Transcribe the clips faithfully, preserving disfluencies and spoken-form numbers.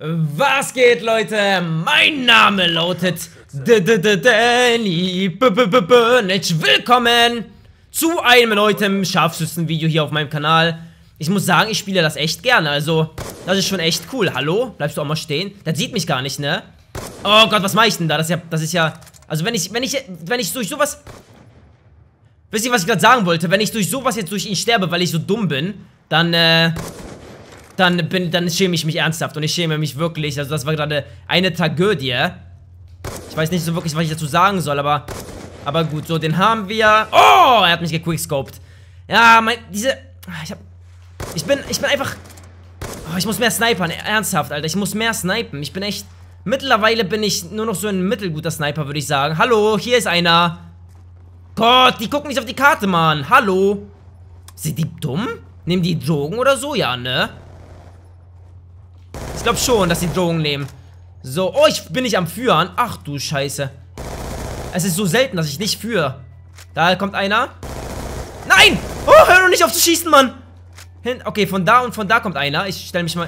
Was geht, Leute? Mein Name lautet Danny Burnage. Willkommen zu einem neuen Scharfschützen-Video hier auf meinem Kanal. Ich muss sagen, ich spiele das echt gerne. Also, das ist schon echt cool. Hallo? Bleibst du auch mal stehen? Das sieht mich gar nicht, ne? Oh Gott, was mache ich denn da? Das ist ja, das ist ja... Also, wenn ich, wenn ich, wenn ich durch sowas... Wisst ihr, was ich gerade sagen wollte? Wenn ich durch sowas jetzt durch ihn sterbe, weil ich so dumm bin, dann, äh... Dann, bin, dann schäme ich mich ernsthaft. Und ich schäme mich wirklich. Also das war gerade eine Tragödie. Ich weiß nicht so wirklich, was ich dazu sagen soll, aber... Aber gut, so, den haben wir... Oh, er hat mich gequickscoped. Ja, mein... Diese... Ich hab... Ich bin... Ich bin einfach... Oh, ich muss mehr snipern. Ernsthaft, Alter. Ich muss mehr snipen. Ich bin echt... Mittlerweile bin ich nur noch so ein mittelguter Sniper, würde ich sagen. Hallo, hier ist einer. Gott, die gucken nicht auf die Karte, Mann. Hallo. Sind die dumm? Nehmen die Drogen oder so? Ja, ne? Ich glaube schon, dass die Drogen nehmen. So, oh, ich bin nicht am Führen. Ach du Scheiße. Es ist so selten, dass ich nicht führe. Da kommt einer. Nein! Oh, hör doch nicht auf zu schießen, Mann. Hin. Okay, von da und von da kommt einer. Ich stelle mich mal...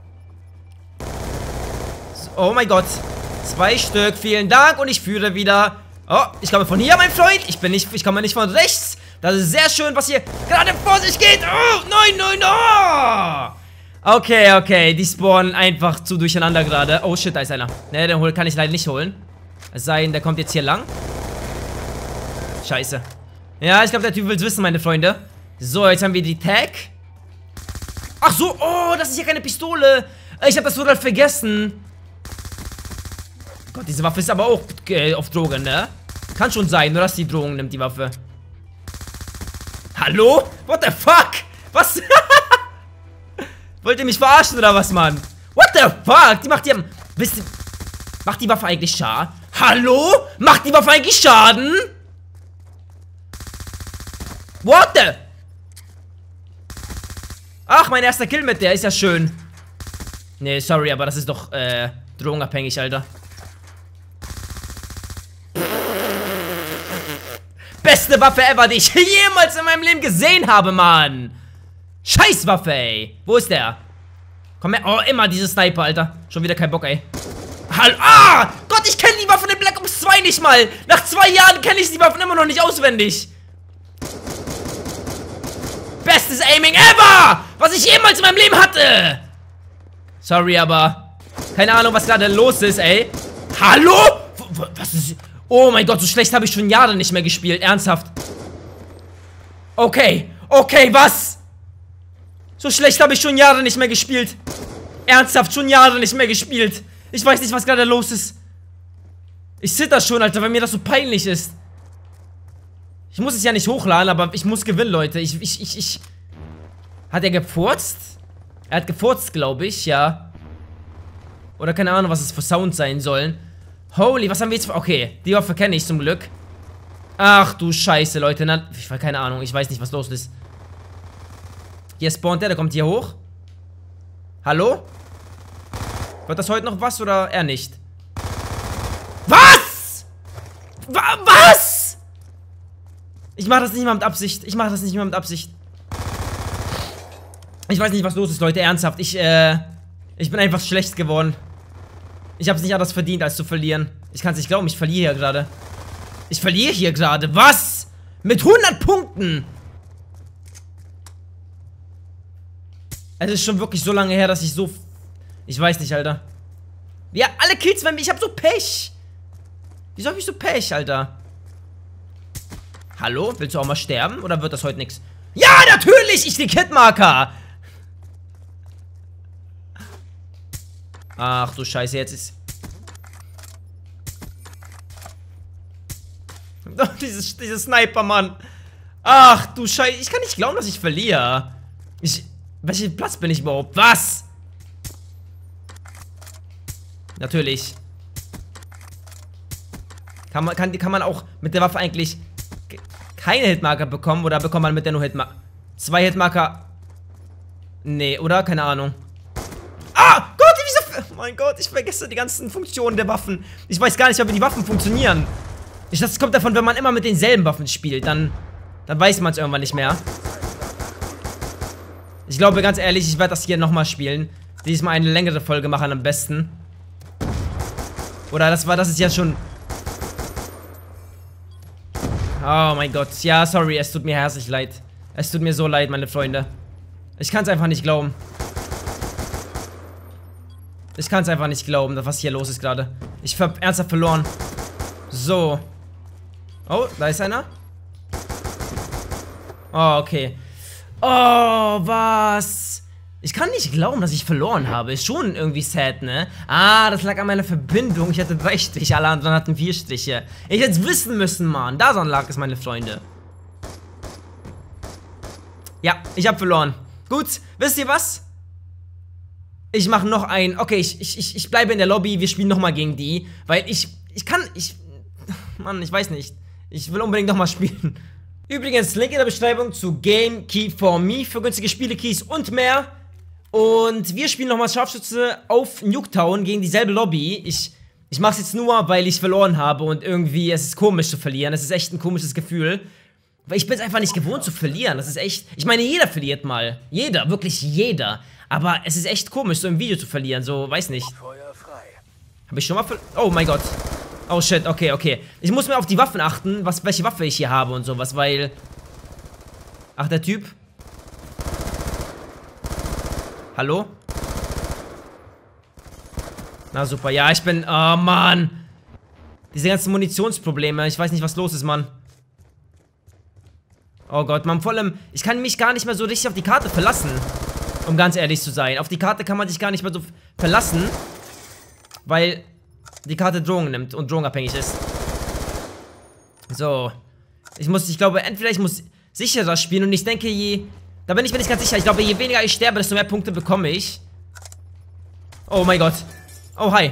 So, oh mein Gott. Zwei Stück, vielen Dank. Und ich führe wieder. Oh, ich komme von hier, mein Freund. Ich bin nicht, ich komme nicht von rechts. Das ist sehr schön, was hier gerade vor sich geht. Oh, nein, nein, nein. Okay, okay, die spawnen einfach zu durcheinander gerade. Oh shit, da ist einer. Ne, den kann ich leider nicht holen. Es sei denn, der kommt jetzt hier lang. Scheiße. Ja, ich glaube, der Typ will es wissen, meine Freunde. So, jetzt haben wir die Tag. Ach so, oh, das ist hier keine Pistole. Ich habe das total vergessen. Gott, diese Waffe ist aber auch äh, auf Drogen, ne? Kann schon sein, nur dass die Drogen nimmt, die Waffe. Hallo? What the fuck? Was? Wollt ihr mich verarschen oder was, Mann? What the fuck? Die macht die... Wisst ihr... Macht die Waffe eigentlich Schaden? Hallo? Macht die Waffe eigentlich Schaden? What the... Ach, mein erster Kill mit der ist ja schön. Nee, sorry, aber das ist doch, äh, drogenabhängig, Alter. Beste Waffe ever, die ich jemals in meinem Leben gesehen habe, Mann. Scheißwaffe, ey. Wo ist der? Komm her. Oh, immer diese Sniper, Alter. Schon wieder kein Bock, ey. Hallo. Ah! Gott, ich kenne die Waffen in Black Ops zwei nicht mal. Nach zwei Jahren kenne ich die Waffen immer noch nicht auswendig. Bestes Aiming ever! Was ich jemals in meinem Leben hatte. Sorry, aber... Keine Ahnung, was gerade los ist, ey. Hallo? Was ist... Oh mein Gott, so schlecht habe ich schon Jahre nicht mehr gespielt. Ernsthaft. Okay. Okay, was? So schlecht habe ich schon Jahre nicht mehr gespielt. Ernsthaft, schon Jahre nicht mehr gespielt. Ich weiß nicht, was gerade los ist. Ich zitter schon, Alter, weil mir das so peinlich ist. Ich muss es ja nicht hochladen, aber ich muss gewinnen, Leute. Ich, ich, ich, ich... Hat er gefurzt? Er hat gefurzt, glaube ich, ja. Oder keine Ahnung, was es für Sounds sein sollen. Holy, was haben wir jetzt für... Okay, die Waffe kenne ich zum Glück. Ach du Scheiße, Leute. Na, ich weiß keine Ahnung, ich weiß nicht, was los ist. Hier spawnt der, der kommt hier hoch. Hallo? Wird das heute noch was oder er nicht? Was? Wa- was? Ich mache das nicht mal mit Absicht. Ich mache das nicht mal mit Absicht. Ich weiß nicht, was los ist, Leute. Ernsthaft. Ich, äh... Ich bin einfach schlecht geworden. Ich habe es nicht anders verdient, als zu verlieren. Ich kann es nicht glauben, ich verliere hier gerade. Ich verliere hier gerade. Was? Mit hundert Punkten. Es ist schon wirklich so lange her, dass ich so... Ich weiß nicht, Alter. Ja, alle Kills, wenn ich habe so Pech. Wieso habe ich so Pech, Alter? Hallo? Willst du auch mal sterben? Oder wird das heute nichts? Ja, natürlich! Ich krieg Hitmarker! Ach du Scheiße, jetzt ist... dieses, dieses Sniper, Mann. Ach du Scheiße, ich kann nicht glauben, dass ich verliere. Ich... Welchen Platz bin ich überhaupt? Was? Natürlich. Kann man, kann, kann man auch mit der Waffe eigentlich keine Hitmarker bekommen? Oder bekommt man mit der nur Hitmarker? Zwei Hitmarker. Nee, oder? Keine Ahnung. Ah! Gott, wieso... Oh mein Gott, ich vergesse die ganzen Funktionen der Waffen. Ich weiß gar nicht, wie die Waffen funktionieren. Ich, das kommt davon, wenn man immer mit denselben Waffen spielt. Dann, dann weiß man es irgendwann nicht mehr. Ich glaube, ganz ehrlich, ich werde das hier nochmal spielen. diesmal eine längere Folge machen am besten. Oder das war, das ist ja schon... Oh mein Gott. Ja, sorry, es tut mir herzlich leid. Es tut mir so leid, meine Freunde. Ich kann es einfach nicht glauben. Ich kann es einfach nicht glauben, was hier los ist gerade. Ich hab ernsthaft verloren. So. Oh, da ist einer. Oh, okay. Oh, was? Ich kann nicht glauben, dass ich verloren habe. Ist schon irgendwie sad, ne? Ah, das lag an meiner Verbindung. Ich hatte drei Striche, alle anderen hatten vier Striche. Ich hätte es wissen müssen, Mann. Daran lag es, meine Freunde. Ja, ich habe verloren. Gut, wisst ihr was? Ich mache noch ein... Okay, ich, ich, ich bleibe in der Lobby. Wir spielen nochmal gegen die. Weil ich... Ich kann... Ich... Mann, ich weiß nicht. Ich will unbedingt nochmal spielen. Übrigens, Link in der Beschreibung zu Game Key for Me für günstige Spiele-Keys und mehr. Und wir spielen nochmal Scharfschütze auf Nuketown gegen dieselbe Lobby. Ich... Ich mache es jetzt nur, weil ich verloren habe und irgendwie... Es ist komisch zu verlieren. Es ist echt ein komisches Gefühl. Weil ich bin es einfach nicht gewohnt zu verlieren. Das ist echt... Ich meine, jeder verliert mal. Jeder, wirklich jeder. Aber es ist echt komisch, so im Video zu verlieren. So, weiß nicht. Habe ich schon mal ver... Oh mein Gott. Oh shit, okay, okay. Ich muss mir auf die Waffen achten, was, welche Waffe ich hier habe und sowas, weil... Ach, der Typ. Hallo? Na super, ja, ich bin... Oh, Mann. Diese ganzen Munitionsprobleme. Ich weiß nicht, was los ist, Mann. Oh Gott, man, vor allem... Ich kann mich gar nicht mehr so richtig auf die Karte verlassen. Um ganz ehrlich zu sein. Auf die Karte kann man sich gar nicht mehr so verlassen. Weil die Karte Drohungen nimmt und drogenabhängig ist. So. Ich muss, ich glaube, entweder ich muss sicherer spielen und ich denke, je... Da bin ich mir nicht ganz sicher. Ich glaube, je weniger ich sterbe, desto mehr Punkte bekomme ich. Oh mein Gott. Oh, hi.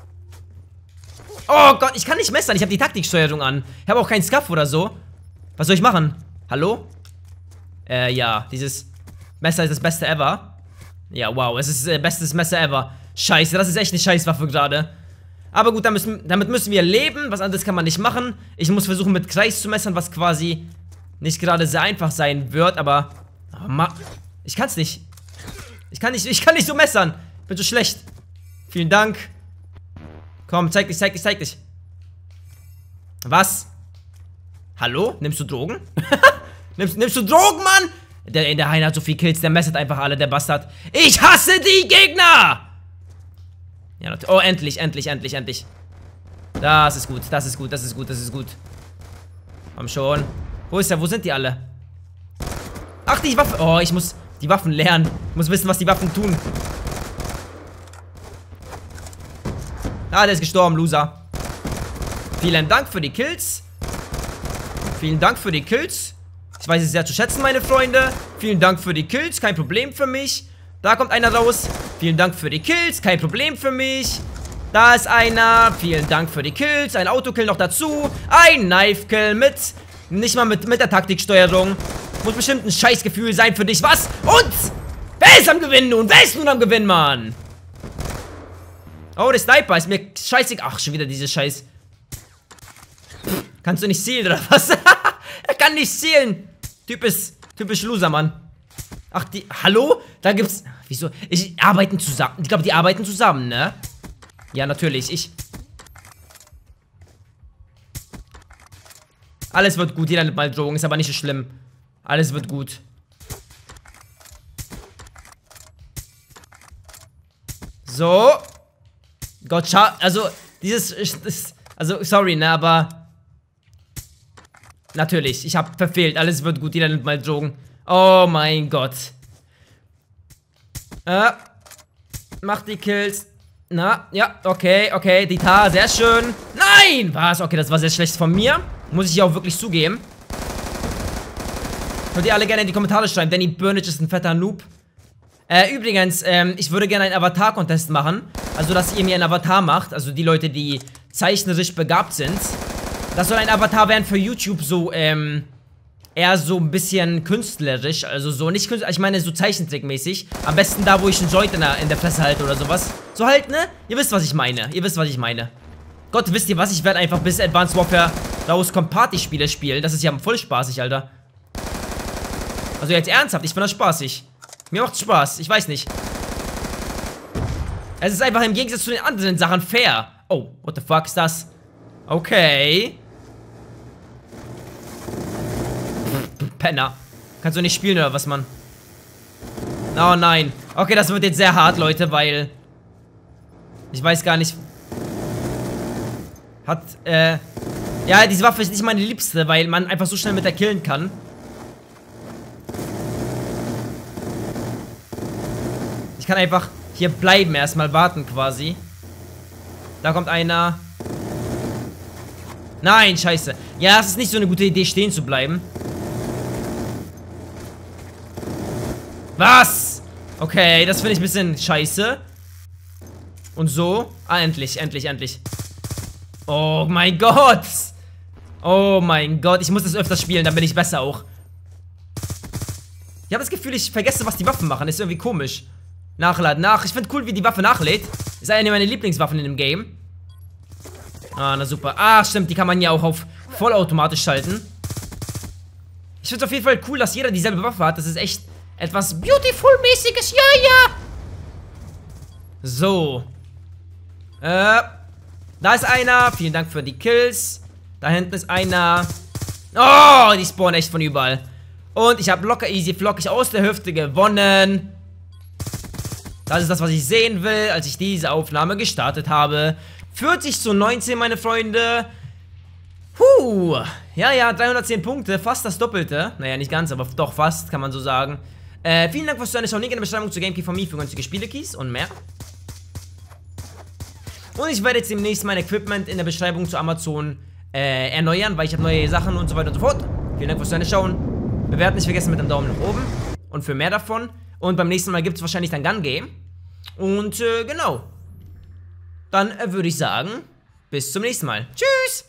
Oh Gott, ich kann nicht messern. Ich habe die Taktiksteuerung an. Ich habe auch keinen Scuff oder so. Was soll ich machen? Hallo? Äh, ja. Dieses Messer ist das Beste ever. Ja, wow. Es ist das äh, beste Messer ever. Scheiße, das ist echt eine Scheißwaffe gerade. Aber gut, damit müssen, damit müssen wir leben. Was anderes kann man nicht machen. Ich muss versuchen, mit Kreis zu messern, was quasi nicht gerade sehr einfach sein wird. Aber, oh Mann, ich kann's nicht. Ich kann nicht, ich kann nicht so messern. Ich bin so schlecht. Vielen Dank. Komm, zeig dich, zeig dich, zeig dich. Was? Hallo? Nimmst du Drogen? nimmst, nimmst du Drogen, Mann? Der, der Heiner hat so viel Kills, der messert einfach alle, der Bastard. Ich hasse die Gegner! Ja, oh, endlich, endlich, endlich, endlich. Das ist gut, das ist gut, das ist gut, das ist gut. Komm schon. Wo ist er? Wo sind die alle? Ach, die Waffe. Oh, ich muss die Waffen lernen. Ich muss wissen, was die Waffen tun. Ah, der ist gestorben, Loser. Vielen Dank für die Kills. Vielen Dank für die Kills. Ich weiß es sehr zu schätzen, meine Freunde. Vielen Dank für die Kills, kein Problem für mich. Da kommt einer raus. Vielen Dank für die Kills, kein Problem für mich. Da ist einer. Vielen Dank für die Kills. Ein Autokill noch dazu. Ein Knife-Kill mit... Nicht mal mit, mit der Taktiksteuerung. Muss bestimmt ein Scheißgefühl sein für dich. Was? Und? Wer ist am Gewinnen nun? Wer ist nun am Gewinnen, Mann? Oh, der Sniper ist mir scheißegal. Ach, schon wieder diese Scheiß... Pff, kannst du nicht zielen, oder was? Er kann nicht zielen. Typ ist... Typisch Loser, Mann. Ach, die... Hallo? Da gibt's... Wieso? Ich... Arbeiten zusammen. Ich glaube, die arbeiten zusammen, ne? Ja, natürlich. Ich... Alles wird gut. Jeder nimmt mal Drogen. Ist aber nicht so schlimm. Alles wird gut. So. Gott, schau... Also, dieses... Das, also, sorry, ne, aber... Natürlich. Ich habe verfehlt. Alles wird gut. Jeder nimmt mal Drogen. Oh mein Gott. Äh. Mach die Kills. Na, ja, okay, okay. Die Tar, sehr schön. Nein! Was? Okay, das war sehr schlecht von mir. Muss ich ja auch wirklich zugeben. Könnt ihr alle gerne in die Kommentare schreiben. Danny Burnage ist ein fetter Noob. Äh, übrigens, ähm, ich würde gerne einen Avatar-Contest machen. Also, dass ihr mir einen Avatar macht. Also, die Leute, die zeichnerisch begabt sind. Das soll ein Avatar werden für YouTube, so, ähm, eher so ein bisschen künstlerisch. Also, so, nicht künstlerisch, ich meine, so Zeichentrickmäßig. Am besten da, wo ich einen Joint in der, in der Fresse halte oder sowas. So halt, ne? Ihr wisst, was ich meine. Ihr wisst, was ich meine. Gott, wisst ihr was? Ich werde einfach bis Advanced Warfare rauskommt Partyspiele spielen. Das ist ja voll spaßig, Alter. Also jetzt ernsthaft, ich finde das spaßig. Mir macht's Spaß, ich weiß nicht. Es ist einfach im Gegensatz zu den anderen Sachen fair. Oh, what the fuck ist das? Okay. Penner. Kannst du nicht spielen oder was, Mann? Oh nein. Okay, das wird jetzt sehr hart, Leute, weil... Ich weiß gar nicht... Hat, äh... Ja, diese Waffe ist nicht meine liebste, weil man einfach so schnell mit der killen kann. Ich kann einfach hier bleiben, erstmal warten quasi. Da kommt einer. Nein, scheiße. Ja, es ist nicht so eine gute Idee, stehen zu bleiben. Was? Okay, das finde ich ein bisschen scheiße. Und so. Ah, endlich, endlich, endlich. Oh mein Gott. Oh mein Gott, ich muss das öfter spielen, dann bin ich besser auch. Ich habe das Gefühl, ich vergesse, was die Waffen machen. Ist irgendwie komisch. Nachladen, nach. Ich finde cool, wie die Waffe nachlädt. Ist eine meiner Lieblingswaffen in dem Game. Ah, na super. Ah, stimmt, die kann man ja auch auf vollautomatisch schalten. Ich finde es auf jeden Fall cool, dass jeder dieselbe Waffe hat. Das ist echt etwas Beautiful-mäßiges. Ja, ja. So. Äh. Da ist einer. Vielen Dank für die Kills. Da hinten ist einer. Oh, die spawnen echt von überall. Und ich habe locker, easy, flockig aus der Hüfte gewonnen. Das ist das, was ich sehen will, als ich diese Aufnahme gestartet habe. vierzig zu neunzehn, meine Freunde. Huh. Ja, ja, dreihundertzehn Punkte, fast das Doppelte. Naja, nicht ganz, aber doch fast, kann man so sagen. Äh, vielen Dank fürs Zuhören. Schau Link in der Beschreibung zu GameKey von mir für günstige Spiele-Keys und mehr. Und ich werde jetzt demnächst mein Equipment in der Beschreibung zu Amazon äh, erneuern, weil ich habe neue Sachen und so weiter und so fort. Vielen Dank fürs Zuhören. Schauen. Bewerten nicht vergessen mit einem Daumen nach oben. Und für mehr davon. Und beim nächsten Mal gibt es wahrscheinlich dann Gun Game. Und äh, genau. Dann äh, würde ich sagen, bis zum nächsten Mal. Tschüss!